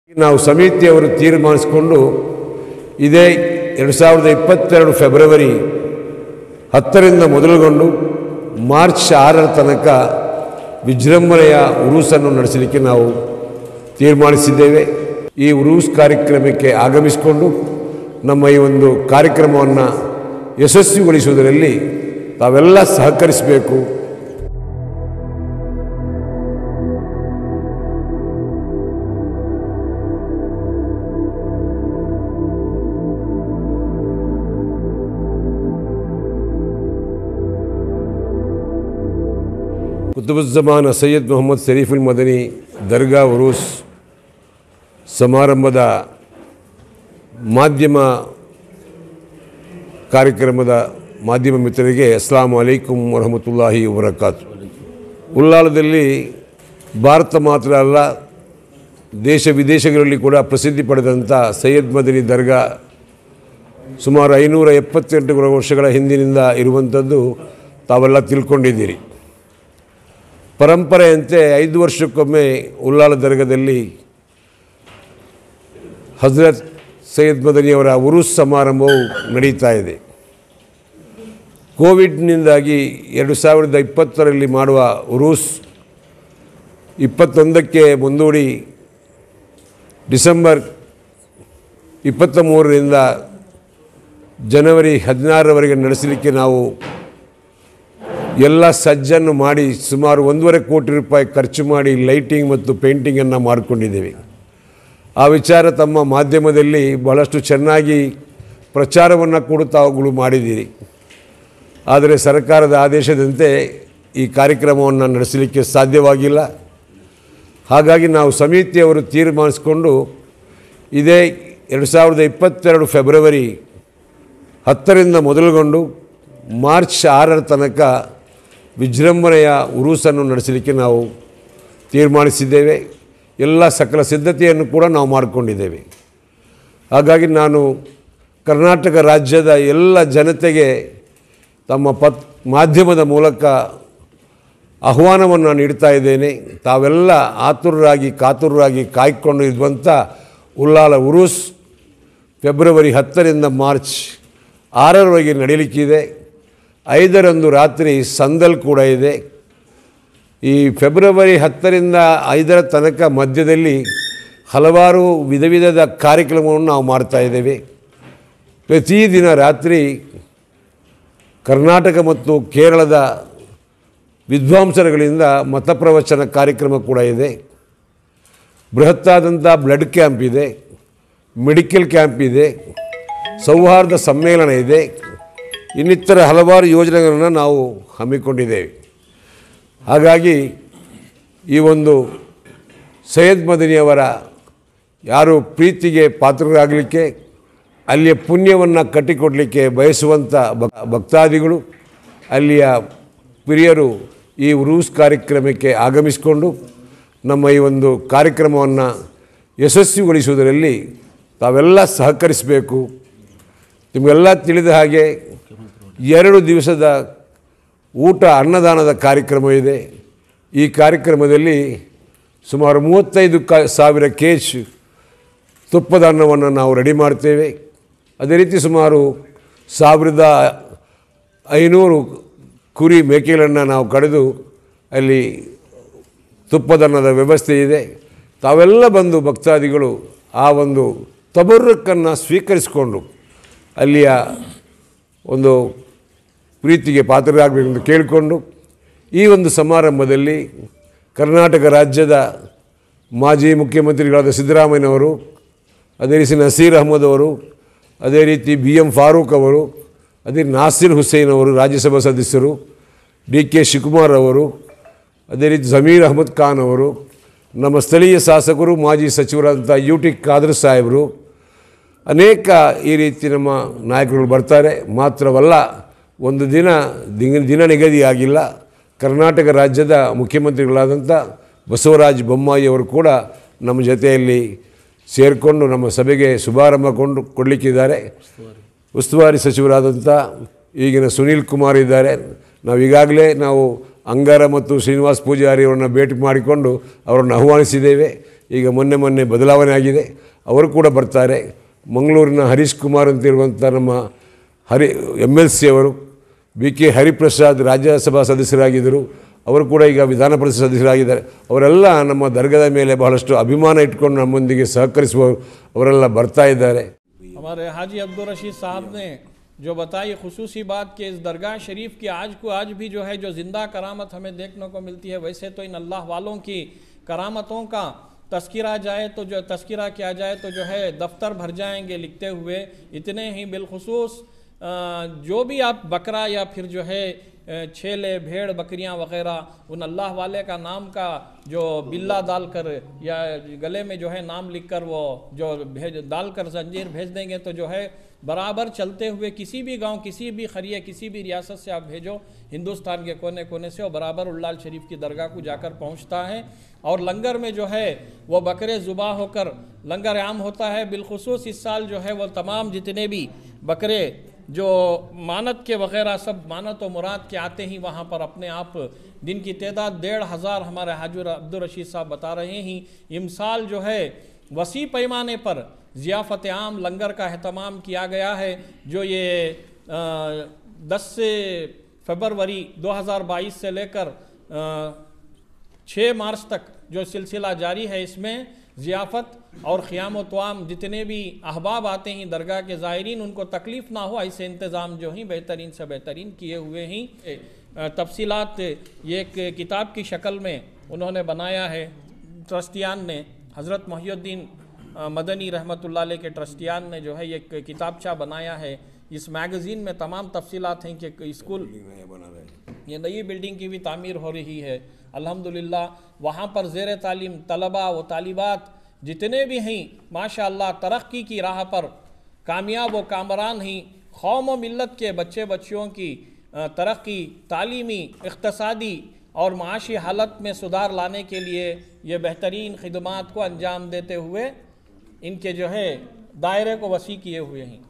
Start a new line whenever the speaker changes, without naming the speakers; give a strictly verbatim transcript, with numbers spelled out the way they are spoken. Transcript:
ನಾವು ಸಮಿತಿಯವರು ತೀರ್ಮಾನಿಸಿಕೊಂಡು ಇದೇ ಎರಡು ಸಾವಿರದ ಇಪ್ಪತ್ತೆರಡು ಫೆಬ್ರವರಿ ಹತ್ತರಿಂದ ಮೊದಲುಗೊಂಡು ಮಾರ್ಚ್ ಆರರ ತನಕ ವಿಜೃಂಭಣೆಯ ಉರುಸನ್ನು ನಡೆಸಲಿಕ್ಕೆ ನಾವು ತೀರ್ಮಾನಿಸಿದ್ದೇವೆ. ಈ ಉರುಸ್ ಕಾರ್ಯಕ್ರಮಕ್ಕೆ ಆಗಮಿಸಿಕೊಂಡು ನಮ್ಮ ಈ ಒಂದು ಕಾರ್ಯಕ್ರಮವನ್ನು ಯಶಸ್ವಿಗೊಳಿಸುವುದರಲ್ಲಿ ತಾವೆಲ್ಲ ಸಹಕರಿಸಬೇಕು. ಕುತುಬುಜ್ಜಮಾನ್ ಸೈಯದ್ ಮೊಹಮ್ಮದ್ ಶರೀಫುಲ್ ಮದನಿ ದರ್ಗಾ ಉರೂಸ್ ಸಮಾರಂಭದ ಮಾಧ್ಯಮ ಕಾರ್ಯಕ್ರಮದ ಮಾಧ್ಯಮ ಮಿತ್ರರಿಗೆ ಅಸ್ಸಲಾಮು ಅಲೈಕುಂ ವರಹಮತುಲ್ಲಾಹಿ ವಬರಕಾತು. ಉಲ್ಲಾಲದಲ್ಲಿ ಭಾರತ ಮಾತ್ರ ಅಲ್ಲ, ದೇಶ ವಿದೇಶಗಳಲ್ಲಿ ಕೂಡ ಪ್ರಸಿದ್ಧಿ ಪಡೆದಂಥ ಸೈಯದ್ ಮದನಿ ದರ್ಗಾ ಸುಮಾರು ಐನೂರ ಎಪ್ಪತ್ತೆಂಟು ವರ್ಷಗಳ ಹಿಂದಿನಿಂದ ಇರುವಂಥದ್ದು ತಾವೆಲ್ಲ ತಿಳ್ಕೊಂಡಿದ್ದೀರಿ. ಪರಂಪರೆಯಂತೆ ಐದು ವರ್ಷಕ್ಕೊಮ್ಮೆ ಉಲ್ಲಾಲ ದರ್ಗಾದಲ್ಲಿ ಹಜರತ್ ಸೈಯದ್ ಮದನಿಯವರ ಉರುಸ್ ಸಮಾರಂಭವು ನಡೀತಾ ಇದೆ. ಕೋವಿಡ್ನಿಂದಾಗಿ ಎರಡು ಸಾವಿರದ ಇಪ್ಪತ್ತರಲ್ಲಿ ಮಾಡುವ ಉರುಸ್ ಇಪ್ಪತ್ತೊಂದಕ್ಕೆ ಮುಂದೂಡಿ ಡಿಸೆಂಬರ್ ಇಪ್ಪತ್ತ ಮೂರರಿಂದ ಜನವರಿ ಹದಿನಾರರವರೆಗೆ ನಡೆಸಲಿಕ್ಕೆ ನಾವು ಎಲ್ಲ ಸಜ್ಜನ್ನು ಮಾಡಿ ಸುಮಾರು ಒಂದೂವರೆ ಕೋಟಿ ರೂಪಾಯಿ ಖರ್ಚು ಮಾಡಿ ಲೈಟಿಂಗ್ ಮತ್ತು ಪೇಂಟಿಂಗನ್ನು ಮಾಡಿಕೊಂಡಿದ್ದೇವೆ. ಆ ವಿಚಾರ ತಮ್ಮ ಮಾಧ್ಯಮದಲ್ಲಿ ಬಹಳಷ್ಟು ಚೆನ್ನಾಗಿ ಪ್ರಚಾರವನ್ನು ಕೂಡ ತಾವುಗಳು ಮಾಡಿದ್ದೀರಿ. ಆದರೆ ಸರ್ಕಾರದ ಆದೇಶದಂತೆ ಈ ಕಾರ್ಯಕ್ರಮವನ್ನು ನಡೆಸಲಿಕ್ಕೆ ಸಾಧ್ಯವಾಗಿಲ್ಲ. ಹಾಗಾಗಿ ನಾವು ಸಮಿತಿಯವರು ತೀರ್ಮಾನಿಸಿಕೊಂಡು ಇದೇ ಎರಡು ಸಾವಿರದ ಇಪ್ಪತ್ತೆರಡು ಫೆಬ್ರವರಿ ಹತ್ತರಿಂದ ಮೊದಲುಗೊಂಡು ಮಾರ್ಚ್ ಆರರ ತನಕ ವಿಜೃಂಭಣೆಯ ಉರುಸನ್ನು ನಡೆಸಲಿಕ್ಕೆ ನಾವು ತೀರ್ಮಾನಿಸಿದ್ದೇವೆ. ಎಲ್ಲ ಸಕಲ ಸಿದ್ಧತೆಯನ್ನು ಕೂಡ ನಾವು ಮಾಡಿಕೊಂಡಿದ್ದೇವೆ. ಹಾಗಾಗಿ ನಾನು ಕರ್ನಾಟಕ ರಾಜ್ಯದ ಎಲ್ಲ ಜನತೆಗೆ ತಮ್ಮ ಪತ್ ಮಾಧ್ಯಮದ ಮೂಲಕ ಆಹ್ವಾನವನ್ನು ನೀಡ್ತಾ ಇದ್ದೇನೆ. ತಾವೆಲ್ಲ ಆತುರರಾಗಿ ಕಾತುರರಾಗಿ ಕಾಯ್ಕೊಂಡು ಇರುವಂಥ ಉಲ್ಲಾಲ ಉರುಸ್ ಫೆಬ್ರವರಿ ಹತ್ತರಿಂದ ಮಾರ್ಚ್ ಆರರವರೆಗೆ ನಡೀಲಿಕ್ಕಿದೆ. ಐದರಂದು ರಾತ್ರಿ ಸಂದಲ್ ಕೂಡ ಇದೆ. ಈ ಫೆಬ್ರವರಿ ಹತ್ತರಿಂದ ಐದರ ತನಕ ಮಧ್ಯದಲ್ಲಿ ಹಲವಾರು ವಿಧ ವಿಧದ ಕಾರ್ಯಕ್ರಮವನ್ನು ನಾವು ಮಾಡ್ತಾಯಿದ್ದೇವೆ. ಪ್ರತಿದಿನ ರಾತ್ರಿ ಕರ್ನಾಟಕ ಮತ್ತು ಕೇರಳದ ವಿದ್ವಾಂಸರುಗಳಿಂದ ಮತಪ್ರವಚನ ಕಾರ್ಯಕ್ರಮ ಕೂಡ ಇದೆ. ಬೃಹತ್ತಾದಂಥ ಬ್ಲಡ್ ಕ್ಯಾಂಪ್ ಇದೆ, ಮೆಡಿಕಲ್ ಕ್ಯಾಂಪ್ ಇದೆ, ಸೌಹಾರ್ದ ಸಮ್ಮೇಳನ ಇದೆ, ಇನ್ನಿತರ ಹಲವಾರು ಯೋಜನೆಗಳನ್ನು ನಾವು ಹಮ್ಮಿಕೊಂಡಿದ್ದೇವೆ. ಹಾಗಾಗಿ ಈ ಒಂದು ಸೈಯದ್ ಮದನಿಯವರ ಯಾರು ಪ್ರೀತಿಗೆ ಪಾತ್ರರಾಗಲಿಕ್ಕೆ, ಅಲ್ಲಿಯ ಪುಣ್ಯವನ್ನು ಕಟ್ಟಿಕೊಡಲಿಕ್ಕೆ ಬಯಸುವಂಥ ಭಕ್ತಾದಿಗಳು, ಅಲ್ಲಿಯ ಪ್ರಿಯರು ಈ ಉರೂಸ್ ಕಾರ್ಯಕ್ರಮಕ್ಕೆ ಆಗಮಿಸಿಕೊಂಡು ನಮ್ಮ ಈ ಒಂದು ಕಾರ್ಯಕ್ರಮವನ್ನು ಯಶಸ್ವಿಗೊಳಿಸುವುದರಲ್ಲಿ ತಾವೆಲ್ಲ ಸಹಕರಿಸಬೇಕು. ನಿಮಗೆಲ್ಲ ತಿಳಿದ ಹಾಗೆ ಎರಡು ದಿವಸದ ಊಟ ಅನ್ನದಾನದ ಕಾರ್ಯಕ್ರಮ ಇದೆ. ಈ ಕಾರ್ಯಕ್ರಮದಲ್ಲಿ ಸುಮಾರು ಮೂವತ್ತೈದು ಕ ಸಾವಿರ ಕೆ ಜಿ ತುಪ್ಪದ ಅನ್ನವನ್ನು ನಾವು ರೆಡಿ ಮಾಡ್ತೇವೆ. ಅದೇ ರೀತಿ ಸುಮಾರು ಸಾವಿರದ ಐನೂರು ಕುರಿ ಮೇಕೆಗಳನ್ನು ನಾವು ಕಡಿದು ಅಲ್ಲಿ ತುಪ್ಪದನ್ನದ ವ್ಯವಸ್ಥೆ ಇದೆ. ತಾವೆಲ್ಲ ಬಂದು ಭಕ್ತಾದಿಗಳು ಆ ಒಂದು ತಬರ್ರುಕನ್ನು ಸ್ವೀಕರಿಸಿಕೊಂಡು ಅಲ್ಲಿಯ ಒಂದು ಪ್ರೀತಿಗೆ ಪಾತ್ರರಾಗಬೇಕೆಂದು ಕೇಳಿಕೊಂಡು ಈ ಒಂದು ಸಮಾರಂಭದಲ್ಲಿ ಕರ್ನಾಟಕ ರಾಜ್ಯದ ಮಾಜಿ ಮುಖ್ಯಮಂತ್ರಿಗಳಾದ ಸಿದ್ದರಾಮಯ್ಯನವರು, ಅದೇ ರೀತಿ ನಸೀರ್ ಅಹಮದ್ ಅವರು, ಅದೇ ರೀತಿ ಬಿ ಎಂ ಫಾರೂಕ್ ಅವರು, ಅದೇ ನಾಸಿರ್ ಹುಸೇನ್ ಅವರು ರಾಜ್ಯಸಭಾ ಸದಸ್ಯರು, ಡಿ ಕೆ ಶಿವಕುಮಾರ್ ಅವರು, ಅದೇ ರೀತಿ ಜಮೀರ್ ಅಹಮದ್ ಖಾನ್ ಅವರು, ನಮ್ಮ ಸ್ಥಳೀಯ ಶಾಸಕರು ಮಾಜಿ ಸಚಿವರಾದಂಥ ಯು ಟಿ ಖಾದರ್ ಸಾಹೇಬರು, ಅನೇಕ ಈ ರೀತಿ ನಮ್ಮ ನಾಯಕರುಗಳು ಬರ್ತಾರೆ. ಮಾತ್ರವಲ್ಲ, ಒಂದು ದಿನ ದಿನ ನಿಗದಿಯಾಗಿಲ್ಲ. ಕರ್ನಾಟಕ ರಾಜ್ಯದ ಮುಖ್ಯಮಂತ್ರಿಗಳಾದಂಥ ಬಸವರಾಜ ಬೊಮ್ಮಾಯಿ ಅವರು ಕೂಡ ನಮ್ಮ ಜೊತೆಯಲ್ಲಿ ಸೇರಿಕೊಂಡು ನಮ್ಮ ಸಭೆಗೆ ಶುಭಾರಂಭ ಕೊಂಡು ಕೊಡಲಿಕ್ಕಿದ್ದಾರೆ. ಉಸ್ತುವಾರಿ ಸಚಿವರಾದಂಥ ಈಗಿನ ಸುನೀಲ್ ಕುಮಾರ್ ಇದ್ದಾರೆ. ನಾವು ಈಗಾಗಲೇ ನಾವು ಅಂಗಾರ ಮತ್ತು ಶ್ರೀನಿವಾಸ್ ಪೂಜಾರಿ ಅವರನ್ನು ಭೇಟಿ ಮಾಡಿಕೊಂಡು ಅವರನ್ನು ಆಹ್ವಾನಿಸಿದ್ದೇವೆ. ಈಗ ಮೊನ್ನೆ ಮೊನ್ನೆ ಬದಲಾವಣೆ ಆಗಿದೆ. ಅವರು ಕೂಡ ಬರ್ತಾರೆ. ಮಂಗಳೂರಿನ ಹರೀಶ್ ಕುಮಾರ್ ಅಂತಿರುವಂಥ ನಮ್ಮ ಹರಿ ಎಮ್ ಎಲ್ ಸಿ ಅವರು, ಬಿ ಕೆ ಹರಿಪ್ರಸಾದ್ ರಾಜ್ಯಸಭಾ ಸದಸ್ಯರಾಗಿದ್ದರು, ಅವರು ಕೂಡ ಈಗ ವಿಧಾನ ಪರಿಷತ್ ಸದಸ್ಯರಾಗಿದ್ದಾರೆ. ಅವರೆಲ್ಲ ನಮ್ಮ ದರ್ಗಾದ ಮೇಲೆ ಬಹಳಷ್ಟು ಅಭಿಮಾನ ಇಟ್ಕೊಂಡು ನಮ್ಮೊಂದಿಗೆ ಸಹಕರಿಸುವವರು ಅವರೆಲ್ಲ ಬರ್ತಾ ಇದ್ದಾರೆ.
हमारे हाजी अब्दुल रशीद साहब ने जो बताई खुसूसी बात कि इस दरगाह शरीफ की आज को आज भी जो है जो ज़िंदा करामत हमें देखने को मिलती है, वैसे तो इन अल्लाह वालों की करामतों का तस्किरा जाए तो जो तस्किरा किया जाए तो जो है दफ्तर भर जाएंगे लिखते हुए। इतने ही बिलखुसूस जो भी आप बकरा या फिर जो है छेले भेड़ बकरियां वग़ैरह उन अल्लाह वाले का नाम का जो बिल्ला डाल कर या गले में जो है नाम लिख कर वो जो भेज डाल कर जंजीर भेज देंगे तो जो है बराबर चलते हुए किसी भी गांव, किसी भी खरिया, किसी भी रियासत से आप भेजो हिंदुस्तान के कोने कोने से और बराबर उल्लाल शरीफ की दरगाह को जाकर पहुंचता है। और लंगर में जो है वो बकरे ज़ुबा होकर लंगर आम होता है। बिलखुसूस इस साल जो है वो तमाम जितने भी बकरे जो मानत के वग़ैरह सब मानत और मुराद के आते ही वहाँ पर अपने आप दिन की तादाद डेढ़ हज़ार हमारे हाजी अब्दुल रशीद साहब बता रहे हैं। इमसाल जो है वसी पैमाने पर ज़ियाफ़त आम लंगर का अहतमाम किया गया है, जो ये दस से फरवरी दो हज़ार बाईस से लेकर छः मार्च तक जो सिलसिला जारी है, इसमें ज़ियाफ़त और ख़ियाम व तवाम जितने भी अहबाब आते हैं दरगाह के ज़ायरीन, उनको तकलीफ़ ना हो ऐसे इंतज़ाम जो ही बेहतरीन से बेहतरीन किए हुए हैं। तफसीलात ये एक किताब की शक्ल में उन्होंने बनाया है। ट्रस्टियान ने हज़रत मोहिउद्दीन मदनी रहमतुल्लाह अलैह के ट्रस्टियान ने जो है एक किताबचा बनाया है। इस मैगज़ीन में तमाम तफसीलात हैं कि स्कूल ये नई बिल्डिंग की भी तामीर हो रही है अल्हम्दुलिल्लाह। वहाँ पर ज़ेर तालीम तलबा व तालिबात जितने भी हैं माशाअल्लाह तरक्की की राह पर कामयाब व कामरान हैं। कौम व मिल्लत के बच्चे बच्चियों की तरक्की, तालीमी, इक़्तिसादी और माशी हालत में सुधार लाने के लिए ये बेहतरीन खिदमात को अंजाम देते हुए इनके जो है दायरे को वसी किए हुए हैं।